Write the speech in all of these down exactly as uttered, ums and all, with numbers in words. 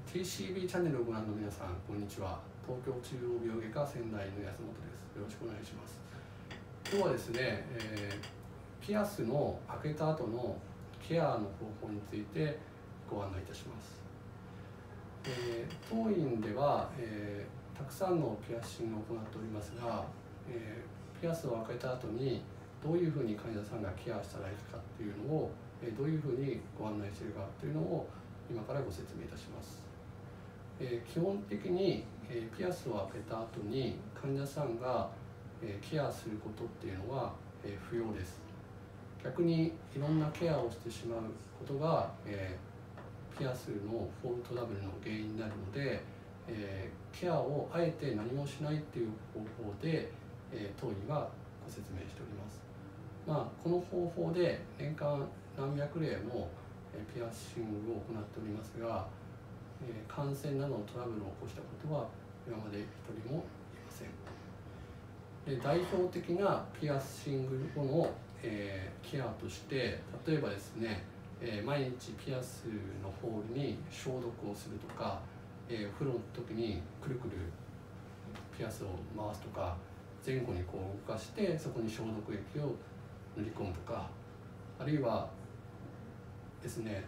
ティーシービー チャンネルをご覧の皆さん、こんにちは。東京中央病外科仙台の安本です。よろしくお願いします。今日はですね、えー、ピアスの開けた後のケアの方法についてご案内いたします。えー、当院では、えー、たくさんのピアッシングを行っておりますが、えー、ピアスを開けた後にどういうふうに患者さんがケアしたらいいかっていうのを、えー、どういうふうにご案内しているかというのを今からご説明いたします。えー、基本的に、えー、ピアスを開けた後に患者さんが、えー、ケアすることっていうのは、えー、不要です。逆にいろんなケアをしてしまうことが、えー、ピアスのフォールトダブルの原因になるので、えー、ケアをあえて何もしないっていう方法で、えー、当院はご説明しております。まあ、この方法で年間何百例も、えー、ピアッシングを行っておりますが、感染などのトラブルを起こしたことは今まで一人もいません。で、代表的なピアッシング後の、えー、ケアとして、例えばですね、えー、毎日ピアスのホールに消毒をするとか、えー、お風呂の時にくるくるピアスを回すとか、前後にこう動かしてそこに消毒液を塗り込むとか、あるいはですね、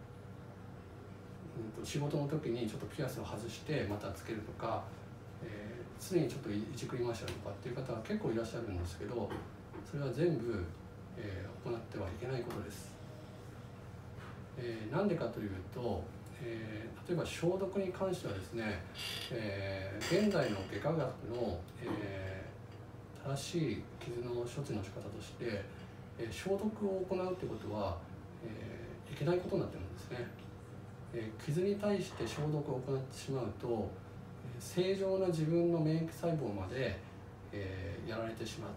仕事の時にちょっとピアスを外してまたつけるとか、えー、常にちょっといじくりましたとかっていう方は結構いらっしゃるんですけど、それは全部、えー、行ってはいけないことです。えー、なんでかというと、えー、例えば消毒に関してはですね、えー、現在の外科学の、えー、正しい傷の処置の仕方として、えー、消毒を行うということは、えー、いけないことになってるんですね。傷に対して消毒を行ってしまうと、正常な自分の免疫細胞まで、えー、やられてしまって、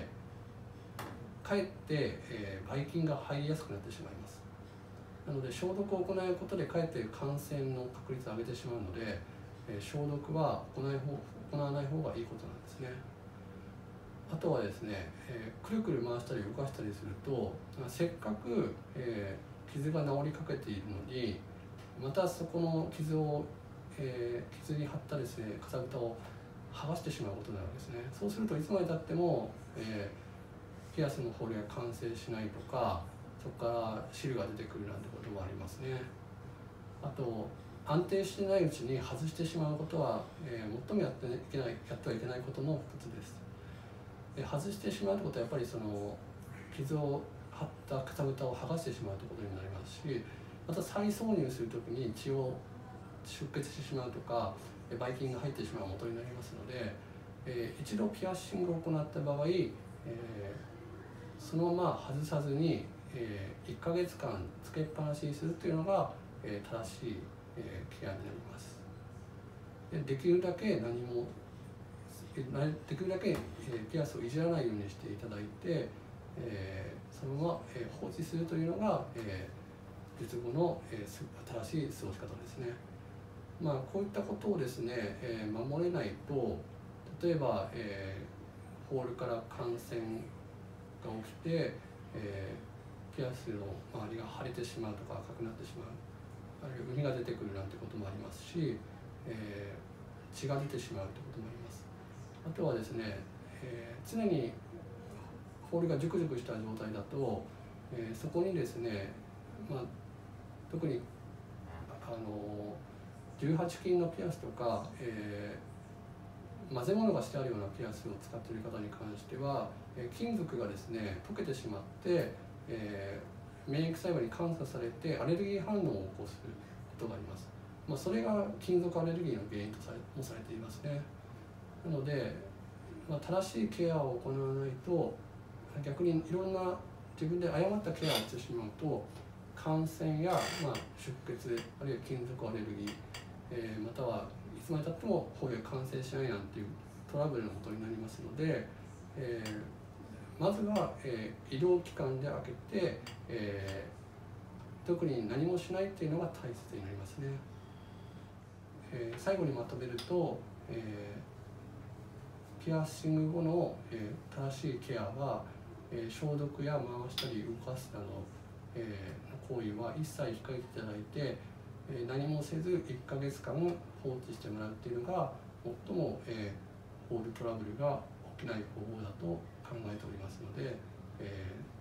かえって、えー、ばい菌が入りやすくなってしまいます。なので消毒を行うことでかえって感染の確率を上げてしまうので、えー、消毒は行い方行わない方がいいことなんですね。あとはですね、えー、くるくる回したり動かしたりすると、せっかく、えー、傷が治りかけているのに、またそこの傷を、えー、傷に貼ったですね、かさぶたを剥がしてしまうことになるんですね。そうするといつまでたっても、えー、ピアスのホールが完成しないとか、そこから汁が出てくるなんてこともありますね。あと、安定してないうちに外してしまうことは、えー、最もやっていけない、やってはいけないことの一つです。で、外してしまうということはやっぱりその傷を貼ったかさぶたを剥がしてしまうということになりますし、また再挿入するときに血を出血してしまうとか、ばい菌が入ってしまう元になりますので、えー、一度ピアッシングを行った場合、えー、そのまま外さずに、えー、いっかげつかんつけっぱなしにするというのが、えー、正しい、えー、ケアになります。で、できるだけ何もできるだけ、えー、ピアスをいじらないようにしていただいて、えー、そのまま、えー、放置するというのが、えー術後の、えー、正しい過ごし方ですね。まあ、こういったことをですね、えー、守れないと、例えば、えー、ホールから感染が起きて、えー、ピアスの周りが腫れてしまうとか赤くなってしまう、あるいは膿が出てくるなんてこともありますし、えー、血が出てしまうということもあります。あとはですね、えー、常にホールがジュクジュクした状態だと、えー、そこにですね、まあ特にあのじゅうはちきんのピアスとか、えー、混ぜ物がしてあるようなピアスを使っている方に関しては、えー、金属がですね溶けてしまって、えー、免疫細胞に感作されてアレルギー反応を起こすことがあります。まあ、それが金属アレルギーの原因とされもされていますね。なので、まあ、正しいケアを行わないと、逆にいろんな自分で誤ったケアをしてしまうと、感染や、まあ、出血、あるいは金属アレルギー、えー、またはいつまでたってもホールが完成しないなんていうトラブルのことになりますので、えー、まずは、えー、医療機関で開けて、えー、特に何もしないっていうのが大切になりますね。えー、最後にまとめると、えー、ピアッシング後の、えー、正しいケアは、えー、消毒や回したり動かすなど、えー、の行為は一切控えていただいて、 えー、何もせずいっかげつかん放置してもらうっていうのが最も、えー、ホールトラブルが起きない方法だと考えておりますので、えー